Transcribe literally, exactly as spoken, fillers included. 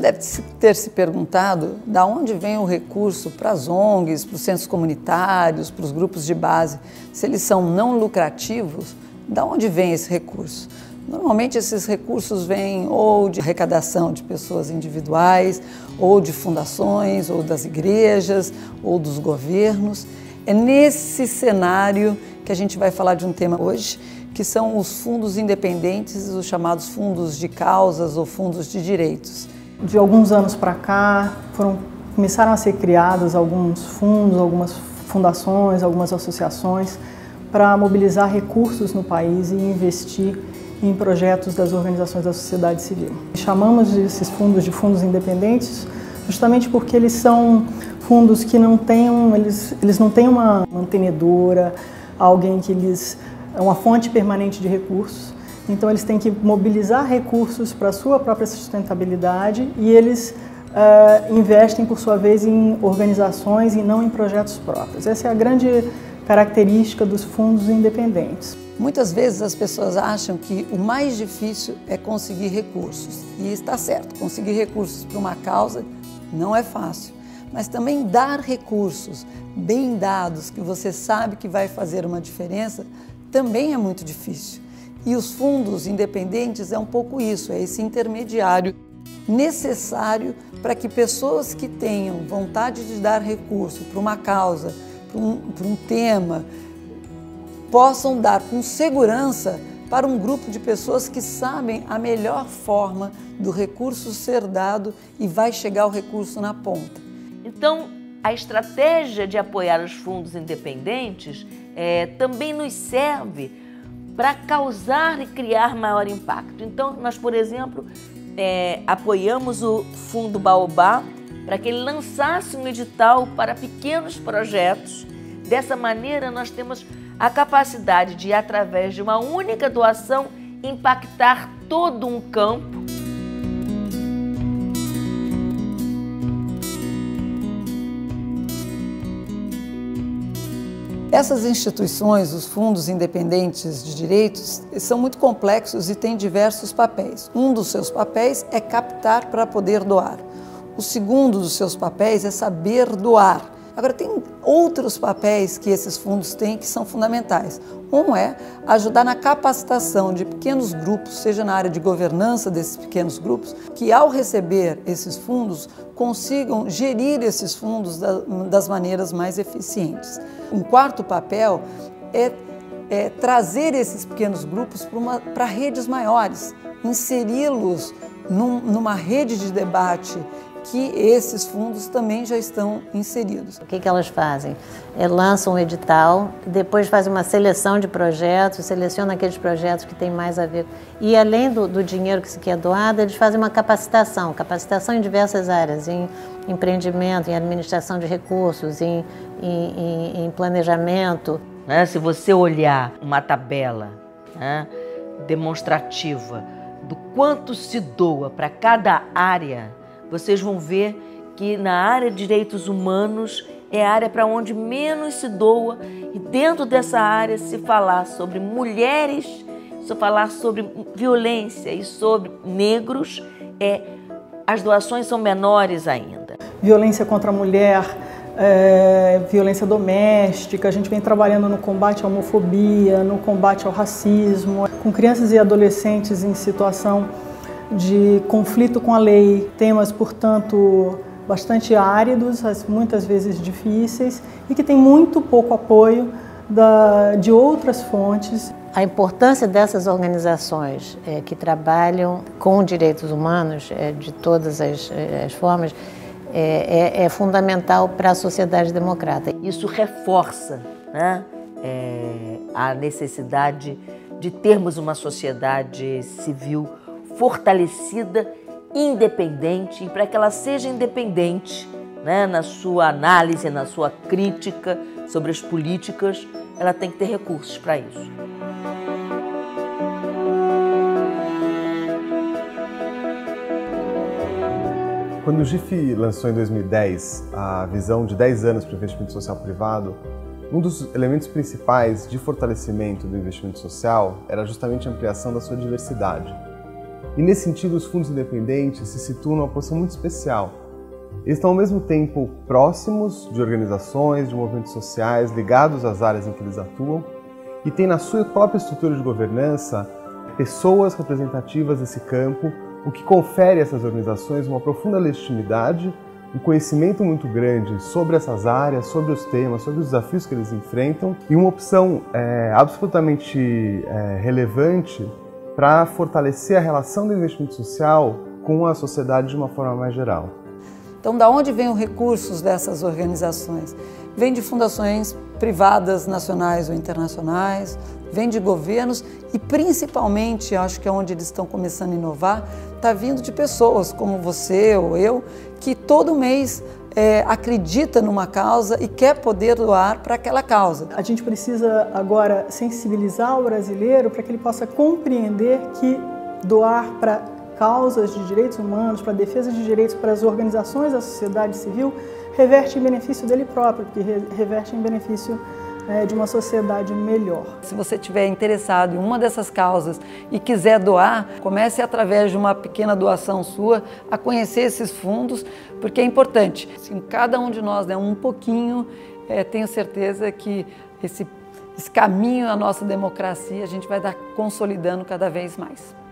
deve ter se perguntado de onde vem o recurso para as O N Gs, para os centros comunitários, para os grupos de base. Se eles são não lucrativos, de onde vem esse recurso? Normalmente esses recursos vêm ou de arrecadação de pessoas individuais, ou de fundações, ou das igrejas, ou dos governos. É nesse cenário que a gente vai falar de um tema hoje, que são os fundos independentes, os chamados fundos de causas ou fundos de direitos. De alguns anos para cá, foram, começaram a ser criados alguns fundos, algumas fundações, algumas associações para mobilizar recursos no país e investir em projetos das organizações da sociedade civil. Chamamos esses fundos de fundos independentes justamente porque eles são fundos que não têm, eles, eles não têm uma mantenedora, alguém que lhes é uma fonte permanente de recursos, então eles têm que mobilizar recursos para a sua própria sustentabilidade e eles uh, investem, por sua vez, em organizações e não em projetos próprios. Essa é a grande característica dos fundos independentes. Muitas vezes as pessoas acham que o mais difícil é conseguir recursos, e está certo, conseguir recursos para uma causa não é fácil, mas também dar recursos bem dados, que você sabe que vai fazer uma diferença, também é muito difícil. E os fundos independentes é um pouco isso, é esse intermediário necessário para que pessoas que tenham vontade de dar recurso para uma causa, para um, para um tema, possam dar com segurança para um grupo de pessoas que sabem a melhor forma do recurso ser dado e vai chegar o recurso na ponta. Então, a estratégia de apoiar os fundos independentes é, também nos serve para causar e criar maior impacto. Então, nós, por exemplo, é, apoiamos o Fundo Baobá para que ele lançasse um edital para pequenos projetos. Dessa maneira, nós temos a capacidade de, através de uma única doação, impactar todo um campo. Essas instituições, os fundos independentes de direitos, são muito complexos e têm diversos papéis. Um dos seus papéis é captar para poder doar. O segundo dos seus papéis é saber doar. Agora, tem outros papéis que esses fundos têm que são fundamentais. Um é ajudar na capacitação de pequenos grupos, seja na área de governança desses pequenos grupos, que ao receber esses fundos, consigam gerir esses fundos das maneiras mais eficientes. Um quarto papel é, é trazer esses pequenos grupos para redes maiores, inseri-los num, numa rede de debate que esses fundos também já estão inseridos. O que que elas fazem? É, lançam um edital, depois fazem uma seleção de projetos, seleciona aqueles projetos que têm mais a ver. E além do, do dinheiro que se quer doado, eles fazem uma capacitação, capacitação em diversas áreas, em empreendimento, em administração de recursos, em, em, em, em planejamento. Né? Se você olhar uma tabela, né, demonstrativa do quanto se doa para cada área, vocês vão ver que na área de direitos humanos é a área para onde menos se doa, e dentro dessa área, se falar sobre mulheres, se falar sobre violência e sobre negros, é, as doações são menores ainda. Violência contra a mulher, é, violência doméstica, a gente vem trabalhando no combate à homofobia, no combate ao racismo, com crianças e adolescentes em situação de conflito com a lei, temas, portanto, bastante áridos, muitas vezes difíceis, e que tem muito pouco apoio da, de outras fontes. A importância dessas organizações é, que trabalham com direitos humanos, é, de todas as, as formas, é, é, é fundamental para a sociedade democrata. Isso reforça, né, é, a necessidade de termos uma sociedade civil fortalecida, independente, e para que ela seja independente, né, na sua análise, na sua crítica sobre as políticas, ela tem que ter recursos para isso. Quando o G I F lançou em dois mil e dez a visão de dez anos para o investimento social privado, um dos elementos principais de fortalecimento do investimento social era justamente a ampliação da sua diversidade. E nesse sentido, os fundos independentes se situam numa posição muito especial. Eles estão ao mesmo tempo próximos de organizações, de movimentos sociais ligados às áreas em que eles atuam e têm na sua própria estrutura de governança pessoas representativas desse campo, o que confere a essas organizações uma profunda legitimidade, um conhecimento muito grande sobre essas áreas, sobre os temas, sobre os desafios que eles enfrentam e uma opção é, absolutamente é, relevante para fortalecer a relação do investimento social com a sociedade de uma forma mais geral. Então, da onde vêm os recursos dessas organizações? Vem de fundações privadas, nacionais ou internacionais, vem de governos e, principalmente, acho que é onde eles estão começando a inovar, está vindo de pessoas como você ou eu, que todo mês é, acredita numa causa e quer poder doar para aquela causa. A gente precisa agora sensibilizar o brasileiro para que ele possa compreender que doar para causas de direitos humanos, para a defesa de direitos para as organizações da sociedade civil, reverte em benefício dele próprio, porque reverte em benefício é, de uma sociedade melhor. Se você estiver interessado em uma dessas causas e quiser doar, comece através de uma pequena doação sua a conhecer esses fundos, porque é importante. Se cada um de nós der um pouquinho, é, tenho certeza que esse, esse caminho à nossa democracia a gente vai dar consolidando cada vez mais.